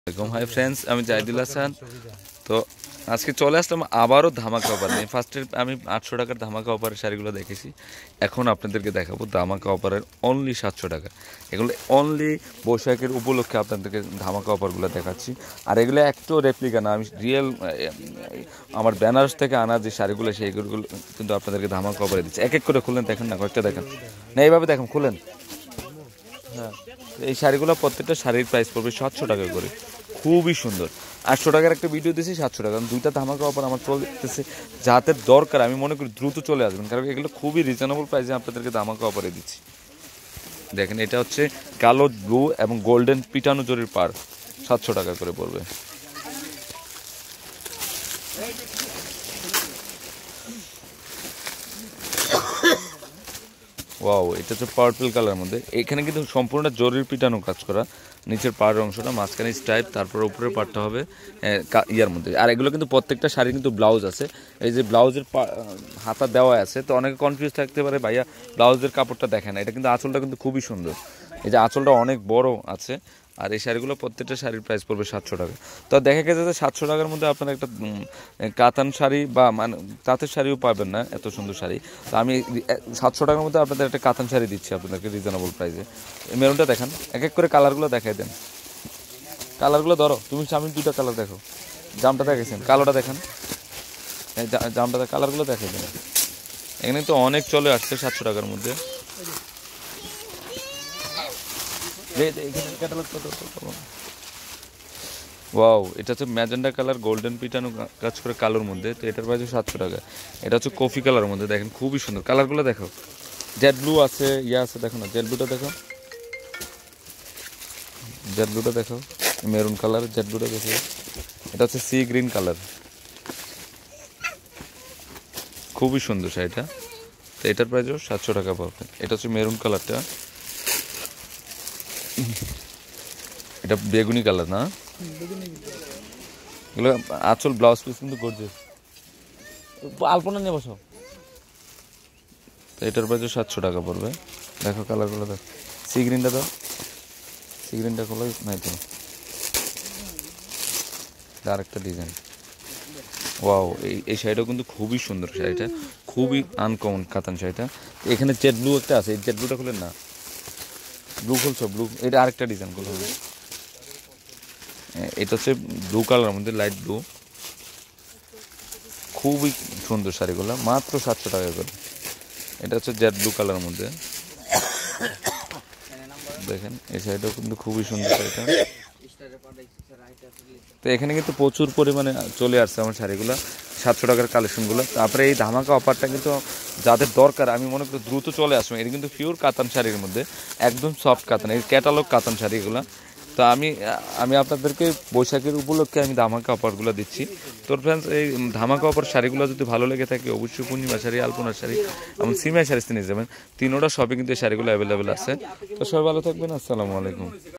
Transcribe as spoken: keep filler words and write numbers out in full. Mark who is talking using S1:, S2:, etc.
S1: Hi friends, আমি জাহিদুল হাসান। তো আজকে চলে আসলাম আবারও ধামাকা অফার নিয়ে। ফার্স্টে আমি আটশো টাকার ধামাকা অফারের শাড়িগুলো দেখেছি, এখন আপনাদেরকে দেখাবো ধামাকা অফারের অনলি সাতশো টাকা। এগুলো অনলি বৈশাখের উপলক্ষে আপনাদেরকে ধামাকা অফারগুলো দেখাচ্ছি। আর এগুলো একটু রেপ্লিকা না, আমি রিয়েল আমার বেনারস থেকে আনা যে শাড়িগুলো সেইগুলো কিন্তু আপনাদেরকে ধামাকা অফারে দিচ্ছি। এক এক করে খুলেন, দেখেন না, কয়েকটা দেখেন না, এইভাবে দেখেন, খুলেন। হ্যাঁ, এই শাড়িগুলো প্রত্যেকটা শাড়ির প্রাইস পড়বে সাতশো টাকা করে, খুবই সুন্দর। আটশো টাকার একটা ভিডিও দিয়েছি, সাতশো টাকা, দুইটা ধামাকা অফার আমার চলতেছে। যাদের দরকার আমি মনে করি দ্রুত চলে আসবেন, কারণ এগুলো খুবই রিজনেবল প্রাইসে আপনাদেরকে ধামাকা অফারে দিচ্ছি। দেখেন, এটা হচ্ছে কালো, ব্লু এবং গোল্ডেন পিটানো জরির পার, সাতশো টাকা করে পড়বে। ওয়াও, এটা হচ্ছে পার্পল কালার মধ্যে। এখানে কিন্তু সম্পূর্ণ জরির পিটানো কাজ করা, নিচের পাড়ের অংশটা, মাঝখানে স্ট্রাইপ, তারপর উপরের পাড়টা হবে ইয়ার মধ্যে। আর এগুলো কিন্তু প্রত্যেকটা শাড়ি কিন্তু ব্লাউজ আছে, এই যে ব্লাউজের হাতা দেওয়া আছে। তো অনেকে কনফিউজ থাকতে পারে, ভাইয়া ব্লাউজের কাপড়টা দেখেন না, এটা কিন্তু আঁচলটা কিন্তু খুবই সুন্দর, এই যে আঁচলটা অনেক বড় আছে। আর এই শাড়িগুলো প্রত্যেকটা শাড়ির প্রাইস পড়বে সাতশো টাকা। তো দেখা গেছে যে সাতশো টাকার মধ্যে আপনারা একটা কাতান শাড়ি বা মানে তাঁতের শাড়িও পাবেন না, এত সুন্দর শাড়ি। তো আমি সাতশো টাকার মধ্যে আপনাদের একটা কাতান শাড়ি দিচ্ছি আপনাদেরকে রিজনেবল প্রাইসে। মেরুনটা দেখান, এক এক করে কালারগুলো দেখাই দেন। কালারগুলো ধরো, তুমি আমি দুইটা কালার দেখো। জামটা দেখেছেন, কালোটা দেখান, জামটা কালারগুলো দেখাই দেন। এখানে তো অনেক চলে আসছে সাতশো টাকার মধ্যে। ওয়াও, এটা হচ্ছে ম্যাজেন্ডা কালার, গোল্ডেন পিটানো কাজ করে কালোর মধ্যে। তো এটার প্রাইস সাতশো টাকা। এটা হচ্ছে কফি কালার মধ্যে, দেখেন খুবই সুন্দর। কালারগুলো দেখো, জেড ব্লু আছে, ইয়ে আছে, দেখো না, জেড ব্লুটা দেখো, জেড ব্লুটা দেখো, মেরুন কালার, জেড ব্লুটা দেখো। এটা হচ্ছে সি গ্রিন কালার, খুবই সুন্দর শাড়িটা। তো এটার প্রাইসও সাতশো টাকা পাবেন। এটা হচ্ছে মেরুন কালারটা, এটা বেগুনি কালার না, এগুলো আঁচল ব্লাউজ পিস কিন্তু গর্জিয়াস। আলপনা নিয়ে বসো। তো এটার প্রাইস সাতশো টাকা পড়বে। দেখো কালারগুলো দেখো, সি গ্রিনটা দাও, সি গ্রিনটা খোলো, নাই তো আরেকটা ডিজাইন। ওয়াও, এই এই শাড়িটাও কিন্তু খুবই সুন্দর, শাড়িটা খুবই আনকমন কাতান শাড়িটা। এখানে জেড ব্লু একটা আছে, এই জেড ব্লুটা খুলেন না, ব্লু খুলছো, ব্লু, এটা আরেকটা ডিজাইন খুলো। এটা হচ্ছে ব্লু কালারের মধ্যে, লাইট ব্লু, খুবই সুন্দর শাড়িগুলো, মাত্র সাতশো টাকা করে। এটা হচ্ছে জেড ব্লু কালারের মধ্যে, দেখেন এই শাড়িটাও কিন্তু খুবই সুন্দর শাড়িটা। তো এখানে কিন্তু প্রচুর পরিমাণে চলে আসছে আমার শাড়িগুলো, সাতশো টাকার কালেকশনগুলো। তারপরে এই ধামাকা অফারটা কিন্তু যাদের দরকার আমি মনে করি দ্রুত চলে আসবে। এটা কিন্তু পিওর কাতান শাড়ির মধ্যে, একদম সফট কাতান, এই ক্যাটালগ কাতান শাড়িগুলো। তো আমি আমি আপনাদেরকে বৈশাখের উপলক্ষে আমি ধামাকা অফারগুলো দিচ্ছি। তোর ফ্রেন্ডস, এই ধামাকা অফার শাড়িগুলো যদি ভালো লেগে থাকে অবশ্যই পূর্ণিমা শাড়ি, আলপনা শাড়ি এবং সিমিয়া শাড়ি নিয়ে যাবেন। তিনোটা সবই কিন্তু এই শাড়িগুলো অ্যাভেলেবেল আছে। তো সবাই ভালো থাকবেন, আসসালামু আলাইকুম।